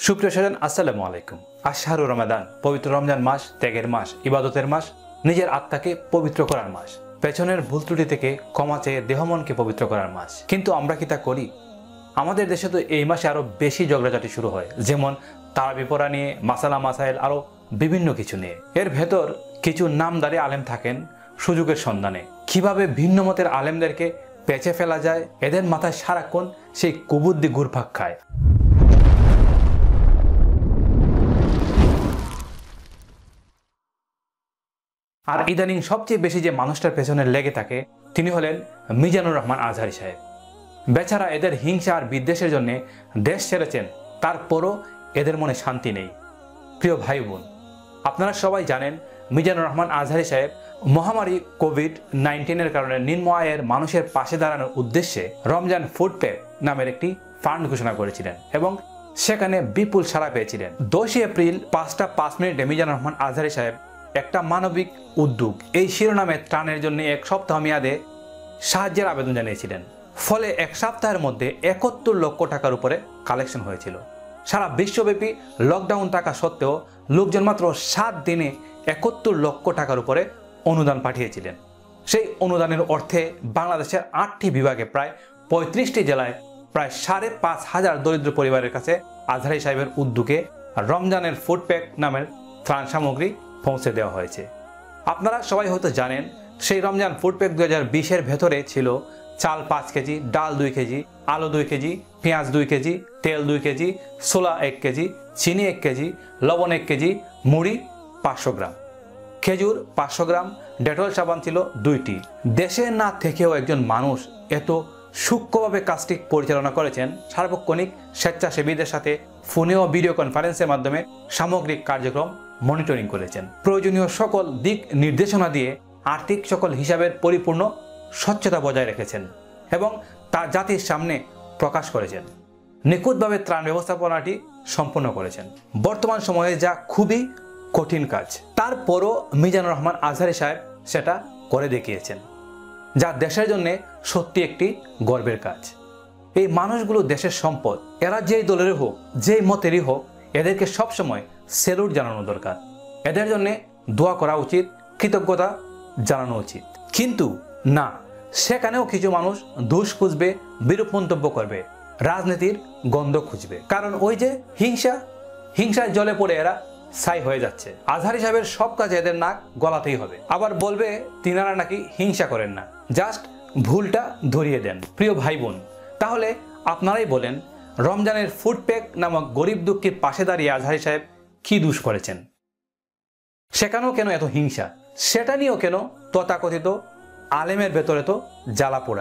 সুপ্রিয় স্বজন আসসালামু আলাইকুম। আশহারু রমাদান, পবিত্র রমজান মাস, ত্যাগের মাস, ইবাদতের মাস, নিজের আত্মাকে পবিত্র করার মাস, পেছনের ভুল ত্রুটি থেকে ক্ষমা চেয়ে দেহ মনকে পবিত্র করার মাস। কিন্তু আমরা কি তা করি? আমাদের দেশে তো এই মাসে আরো বেশি ঝগড়াঝাটি শুরু হয়, যেমন তারাবি পড়া নিয়ে, মাসালা মাসাইল, আরো বিভিন্ন কিছু নিয়ে। এর ভেতর কিছু নামদারি আলেম থাকেন সুযোগের সন্ধানে। কিভাবে ভিন্ন মতের আলেমদেরকে পেঁচে ফেলা যায়, এদের মাথায় সারাক্ষণ সেই কুবুদ্ধি ঘুরপাক খায়। আর ইদানিং সবচেয়ে বেশি যে মানুষটার পেছনে লেগে থাকে তিনি হলেন মিজানুর রহমান আজহারী সাহেব। বেচারা এদের হিংসা আর বিদ্বেষের জন্য দেশ ছেড়েছেন, তারপরও এদের মনে শান্তি নেই। প্রিয় ভাই বোন, আপনারা সবাই জানেন মিজানুর রহমান আজহারী সাহেব মহামারী কোভিড-19 কারণে নিম্ন আয়ের মানুষের পাশে দাঁড়ানোর উদ্দেশ্যে রমজান ফুড প্যাক নামের একটি ফান্ড ঘোষণা করেছিলেন এবং সেখানে বিপুল সাড়া পেয়েছিলেন। 10 এপ্রিল 5টা 5 মিনিটে মিজানুর রহমান আজহারী সাহেব একটা মানবিক উদ্যোগ এই শিরোনামে ত্রাণের জন্য 1 সপ্তাহ মেয়াদে সাহায্যের আবেদন জানিয়েছিলেন। ফলে 1 সপ্তাহের মধ্যে 71 লক্ষ টাকার উপরে কালেকশন হয়েছিল। সারা বিশ্বব্যাপী লকডাউন থাকা সত্ত্বেও লোকজন মাত্র 7 দিনে 71 লক্ষ টাকার উপরে অনুদান পাঠিয়েছিলেন। সেই অনুদানের অর্থে বাংলাদেশের 8টি বিভাগে প্রায় 35টি জেলায় প্রায় 5,500 দরিদ্র পরিবারের কাছে আজহারী সাহেবের উদ্যোগে রমজানের ফুড প্যাক নামের ত্রাণ সামগ্রী পৌঁছে দেওয়া হয়েছে। আপনারা সবাই হয়তো জানেন সেই রমজান ফুড প্যাক 2020-এর ভেতরে ছিল চাল 5 কেজি, ডাল 2 কেজি, আলু 2 কেজি, পেঁয়াজ 2 কেজি, তেল 2 কেজি, ছোলা 1 কেজি, চিনি 1 কেজি, লবণ 1 কেজি, মুড়ি 500 গ্রাম, খেজুর 500 গ্রাম, ডেটল সাবান ছিল 2টি। দেশে না থেকেও একজন মানুষ এত সূক্ষ্মভাবে কাজটি পরিচালনা করেছেন। সার্বক্ষণিক স্বেচ্ছাসেবীদের সাথে ফোনে ও ভিডিও কনফারেন্সের মাধ্যমে সামগ্রিক কার্যক্রম মনিটরিং করেছেন। প্রয়োজনীয় সকল দিক নির্দেশনা দিয়ে আর্থিক সকল হিসাবের পরিপূর্ণ স্বচ্ছতা বজায় রেখেছেন এবং তা জাতির সামনে প্রকাশ করেছেন। নিখুঁতভাবে ত্রাণ ব্যবস্থাপনাটি সম্পন্ন করেছেন। বর্তমান সময়ে যা খুবই কঠিন কাজ, তারপরও মিজানুর রহমান আজহারী সাহেব সেটা করে দেখিয়েছেন, যা দেশের জন্য সত্যি একটি গর্বের কাজ। এই মানুষগুলো দেশের সম্পদ। এরা যেই দলেরই হোক, যেই মতেরই হোক, এদেরকে সবসময় স্যালুট জানানো দরকার। এদের জন্য দোয়া করা উচিত, কৃতজ্ঞতা জানানো উচিত। কিন্তু না, সেখানেও কিছু মানুষ দোষ খুঁজবে, বিরূপ মন্তব্য করবে, রাজনীতির গন্ধ খুঁজবে। কারণ ওই যে হিংসায় জলে পড়ে এরা ছাই হয়ে যাচ্ছে। আজহারী সাহেবের সব কাজে এদের নাক গলাতেই হবে। আবার বলবে তিনারা নাকি হিংসা করেন না, জাস্ট ভুলটা ধরিয়ে দেন। প্রিয় ভাই বোন, তাহলে আপনারাই বলেন রমজানের ফুড প্যাক নামক গরিব দুঃখীর পাশে দাঁড়িয়ে আজহারী সাহেব কি দোষ করেছেন? সেখানেও কেন এত হিংসা? সেটা নিয়েও কেন তথাকথিত আলেমের ভেতরে তো জ্বালা পোড়া?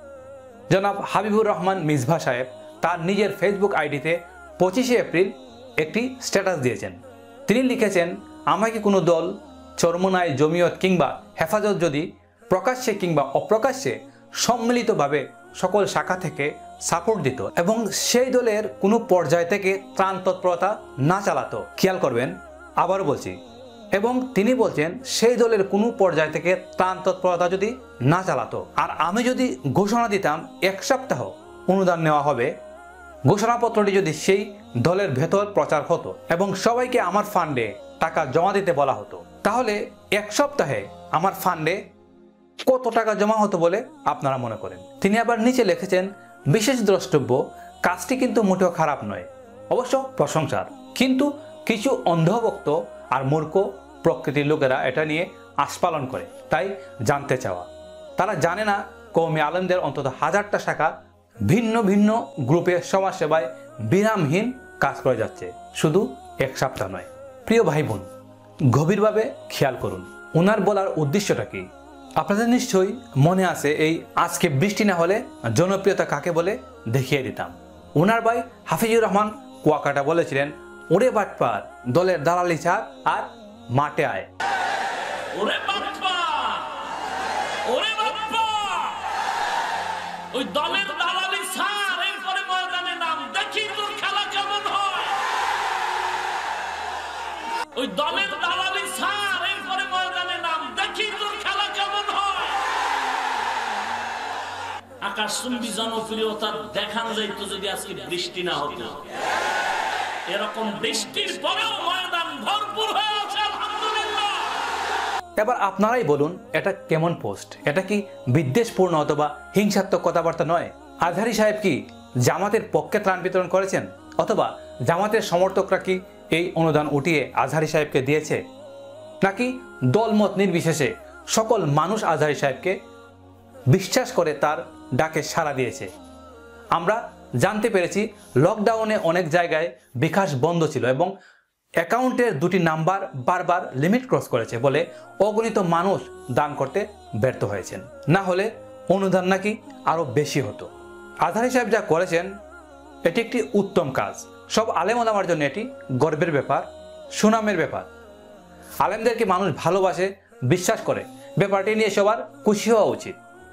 জনাব হাবিবুর রহমান মিসবাহ সাহেব তার নিজের ফেসবুক আইডিতে 25 এপ্রিল একটি স্ট্যাটাস দিয়েছেন। তিনি লিখেছেন, আমাকে কোনো দল, চরমোনাই, জমিয়ত কিংবা হেফাজত যদি প্রকাশ্যে কিংবা অপ্রকাশ্যে সম্মিলিতভাবে সকল শাখা থেকে সাপোর্ট দিত এবং সেই দলের কোনো পর্যায় থেকে ত্রাণ তৎপরতা না চালাতো, খেয়াল করবেন আবারও বলছি, এবং তিনি বলছেন সেই দলের কোনো পর্যায় থেকে ত্রাণ তৎপরতা যদি না চালাতো আর আমি যদি ঘোষণা দিতাম 1 সপ্তাহ অনুদান নেওয়া হবে, ঘোষণাপত্রটি যদি সেই দলের ভেতর প্রচার হতো এবং সবাইকে আমার ফান্ডে টাকা জমা দিতে বলা হতো, তাহলে 1 সপ্তাহে আমার ফান্ডে কত টাকা জমা হতো বলে আপনারা মনে করেন? তিনি আবার নিচে লিখেছেন, বিশেষ দ্রষ্টব্য, কাজটি কিন্তু মোটেও খারাপ নয়, অবশ্য প্রশংসার। কিন্তু কিছু অন্ধভক্ত আর মূর্খ প্রকৃতির লোকেরা এটা নিয়ে আস্পালন করে, তাই জানতে চাওয়া। তারা জানে না কওমি আলেমদের অন্তত 1000টা শাখা ভিন্ন ভিন্ন গ্রুপে সমাজসেবায় বিরামহীন কাজ করে যাচ্ছে, শুধু 1 সপ্তাহ নয়। প্রিয় ভাই বোন, গভীরভাবে খেয়াল করুন ওনার বলার উদ্দেশ্যটা কি। আপনাদের নিশ্চয়ই মনে আছে এই আজকে বৃষ্টি না হলে জনপ্রিয়তা কাকে বলে দেখিয়ে দিতাম। ওনার ভাই হাফিজুর রহমান কুয়াকাটা বলেছিলেন, ওরে বাটপার, দলের দালালি ছাড় আর মাঠে আয়। ওরে বাপ্পা, ওরে বাপ্পা, ওই দলের দালালি ছাড়, এরপরে ময়দানে নাম, দেখি তোর খেলা কেমন হয়। ওই দলের দালালি ছাড়, এরপরে ময়দানে নাম, দেখি তোর খেলা কেমন হয়। আকাশচুম্বী জনপ্রিয়তা দেখান যাইতো যদি আজকে বৃষ্টি না হতো। এরকম বৃষ্টির পরেও ময়দান ভরপুর হয়ে আছে আলহামদুলিল্লাহ। এবার আপনারাই বলুন, এটা কেমন পোস্ট? এটা কি বিদ্বেষপূর্ণ অথবা হিংসাত্মক কথাবার্তা নয়? আজহারী সাহেব কি জামাতের পক্ষে ত্রাণ বিতরণ করেছেন, অথবা জামাতের সমর্থকরা কি এই অনুদান উঠিয়ে আজহারী সাহেবকে দিয়েছে, নাকি দলমত নির্বিশেষে সকল মানুষ আজহারী সাহেবকে বিশ্বাস করে তার ডাকে সাড়া দিয়েছে? আমরা জানতে পেরেছি লকডাউনে অনেক জায়গায় বিকাশ বন্ধ ছিল এবং অ্যাকাউন্টের দুটি নাম্বার বারবার লিমিট ক্রস করেছে বলে অগণিত মানুষ দান করতে ব্যর্থ হয়েছেন। না হলে অনুদান নাকি আরো বেশি হতো। আজহারী সাহেব যা করেছেন এটি একটি উত্তম কাজ। সব আলেম ওলামার জন্য এটি গর্বের ব্যাপার, সুনামের ব্যাপার। আলেমদেরকে মানুষ ভালোবাসে, বিশ্বাস করে, ব্যাপারটি নিয়ে সবার খুশি হওয়া উচিত।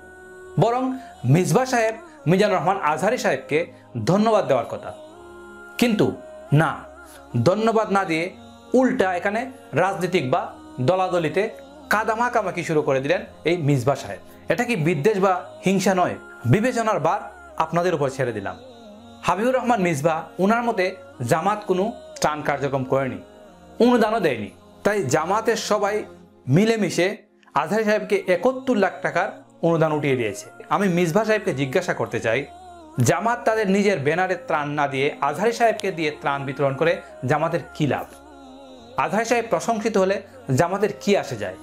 বরং মিসবাহ সাহেব মিজানুর রহমান আজহারী সাহেবকে ধন্যবাদ দেওয়ার কথা, কিন্তু না, ধন্যবাদ না দিয়ে উল্টা এখানে রাজনীতিক বা দলাদলিতে কাদামাকামাকি শুরু করে দিলেন এই মিসবাহ সাহেব। এটা কি বিদ্বেষ বা হিংসা নয়? বিবেচনার বার আপনাদের উপর ছেড়ে দিলাম। হাবিবুর রহমান মিসবাহ ওনার মতে জামাত কোনো ত্রাণ কার্যক্রম করেনি, অনুদানও দেয়নি। তাই জামাতের সবাই মিলেমিশে আজহারী সাহেবকে 71 লাখ টাকার অনুদান উঠিয়ে দিয়েছে। আমি মিসবাহ সাহেবকে জিজ্ঞাসা করতে চাই, জামাত তাদের নিজের ব্যানারে ত্রাণ না দিয়ে আজহারী সাহেবকে দিয়ে ত্রাণ বিতরণ করে জামাতের কি লাভ? আজহারী সাহেব প্রশংসিত হলে জামাতের কি আসে যায়?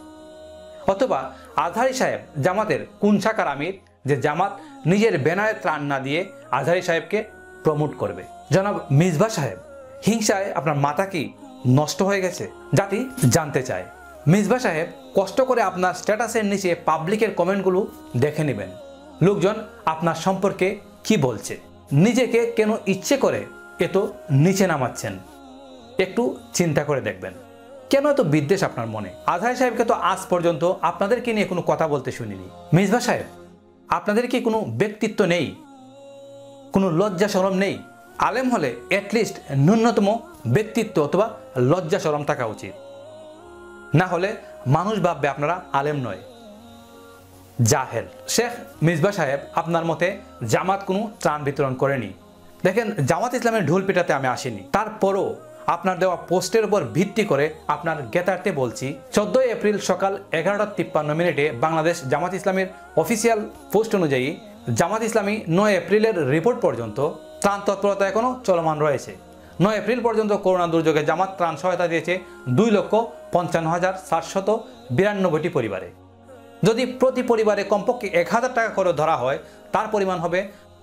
অথবা আজহারী সাহেব জামাতের কোন শাখার আমির যে জামাত নিজের ব্যানারে ত্রাণ না দিয়ে আজহারী সাহেবকে প্রমোট করবে? জনাব মিসবাহ সাহেব, হিংসায় আপনার মাথা কি নষ্ট হয়ে গেছে? জাতি জানতে চায়। মিসবাহ সাহেব কষ্ট করে আপনার স্ট্যাটাসের নিচে পাবলিকের কমেন্টগুলো দেখে নেবেন, লোকজন আপনার সম্পর্কে কি বলছে। নিজেকে কেন ইচ্ছে করে এত নিচে নামাচ্ছেন একটু চিন্তা করে দেখবেন। কেন এত বিদ্বেষ আপনার মনে? আজহারী সাহেবকে তো আজ পর্যন্ত আপনাদেরকে নিয়ে কোনো কথা বলতে শুনিনি। মিসবাহ সাহেব, আপনাদের কি কোনো ব্যক্তিত্ব নেই, কোনো লজ্জা শরম নেই? আলেম হলে অ্যাটলিস্ট ন্যূনতম ব্যক্তিত্ব অথবা লজ্জা শরম থাকা উচিত, না হলে মানুষ ভাববে আপনারা আলেম নয়, জাহেল। শেখ মিসবাহ সাহেব, আপনার মতে জামাত কোনো ত্রাণ বিতরণ করেনি। দেখেন, জামাত ইসলামের ঢোল পিটাতে আমি আসিনি, তারপরও আপনার দেওয়া পোস্টের উপর ভিত্তি করে আপনার জ্ঞাতার্থে বলছি, 14 এপ্রিল সকাল 11:53 বাংলাদেশ জামাত ইসলামের অফিসিয়াল পোস্ট অনুযায়ী জামাত ইসলামী 9 এপ্রিলের রিপোর্ট পর্যন্ত ত্রাণ তৎপরতা এখনো চলমান রয়েছে। 9 এপ্রিল পর্যন্ত করোনা দুর্যোগে জামাত ত্রাণ সহায়তা দিয়েছে 2,55,792টি পরিবারে। যদি প্রতি পরিবারে কমপক্ষে 1000 টাকা করে ধরা হয়, তার পরিমাণ হবে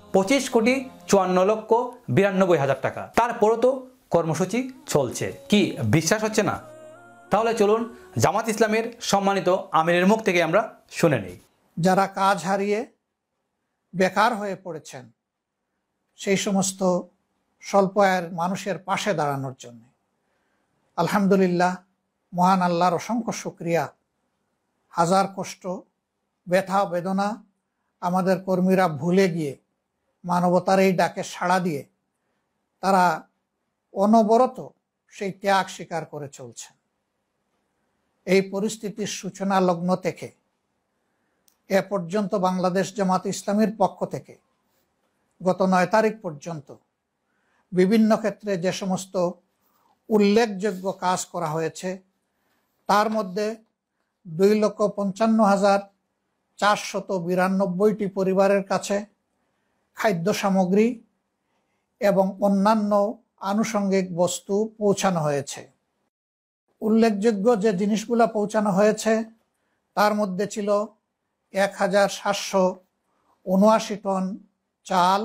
25,54,92,000 টাকা। তারপরও তো কর্মসূচি চলছে। কি বিশ্বাস হচ্ছে না? তাহলে চলুন জামাত ইসলামের সম্মানিত আমিরের মুখ থেকে আমরা শুনে নেই। যারা কাজ হারিয়ে বেকার হয়ে পড়েছেন, সেই সমস্ত স্বল্প আয়ের মানুষের পাশে দাঁড়ানোর জন্য আলহামদুলিল্লাহ, মহান আল্লাহর অসংখ্য শুকরিয়া। হাজার কষ্ট, ব্যথা, বেদনা আমাদের কর্মীরা ভুলে গিয়ে মানবতার এই ডাকে সাড়া দিয়ে তারা অনবরত সেই ত্যাগ স্বীকার করে চলছেন। এই পরিস্থিতির সূচনা লগ্ন থেকে এ পর্যন্ত বাংলাদেশ জামাত ইসলামীর পক্ষ থেকে গত 9 তারিখ পর্যন্ত বিভিন্ন ক্ষেত্রে যে সমস্ত উল্লেখযোগ্য কাজ করা হয়েছে, তার মধ্যে 2,55,492টি পরিবারের কাছে খাদ্য সামগ্রী এবং অন্যান্য আনুষঙ্গিক বস্তু পৌঁছানো হয়েছে। উল্লেখযোগ্য যে জিনিসগুলো পৌঁছানো হয়েছে তার মধ্যে ছিল 1,779 টন চাল,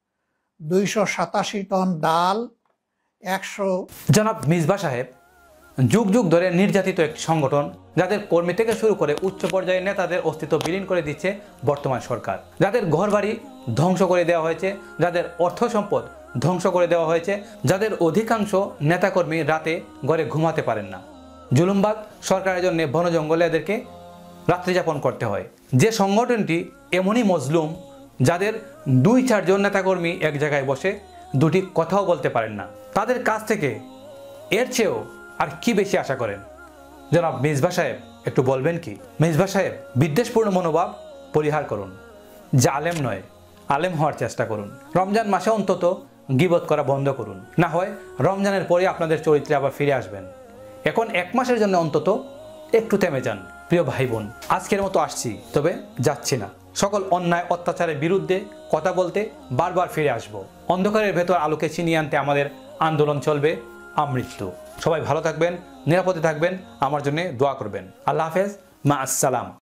287 টন ডাল, 100। জনাব মিসবাহ সাহেব, যুগ যুগ ধরে নির্যাতিত একটি সংগঠন, যাদের কর্মী থেকে শুরু করে উচ্চ পর্যায়ের নেতাদের অস্তিত্ব বিলীন করে দিচ্ছে বর্তমান সরকার, যাদের ঘরবাড়ি ধ্বংস করে দেওয়া হয়েছে, যাদের অর্থ সম্পদ ধ্বংস করে দেওয়া হয়েছে, যাদের অধিকাংশ নেতাকর্মী রাতে ঘরে ঘুমাতে পারেন না। জুলুমবাগ সরকারের জন্য বন জঙ্গলে এদেরকে রাত্রিযাপন করতে হয়। যে সংগঠনটি এমনই মজলুম, যাদের 2-4 জন নেতাকর্মী এক জায়গায় বসে দুটি কথাও বলতে পারেন না, তাদের কাছ থেকে এর চেয়েও আর কি বেশি আশা করেন? জনাব মিসবাহ সাহেব, একটু বলবেন কি? মিসবাহ সাহেব, বিদ্বেষপূর্ণ মনোভাব পরিহার করুন, যা আলেম নয়, আলেম হওয়ার চেষ্টা করুন। রমজান মাসে অন্তত গীবত করা বন্ধ করুন, না হয় রমজানের পরে আপনাদের চরিত্রে আবার ফিরে আসবেন। এখন 1 মাসের জন্য অন্তত একটু থেমে যান। প্রিয় ভাই বোন, আজকের মতো আসছি, তবে যাচ্ছি না। সকল অন্যায় অত্যাচারের বিরুদ্ধে কথা বলতে বারবার ফিরে আসব। অন্ধকারের ভেতর আলোকে ছিনিয়ে আনতে আমাদের আন্দোলন চলবে আমৃত্যু। সবাই ভালো থাকবেন, নিরাপদে থাকবেন, আমার জন্য দোয়া করবেন। আল্লাহ হাফেজ, মা আসসালাম।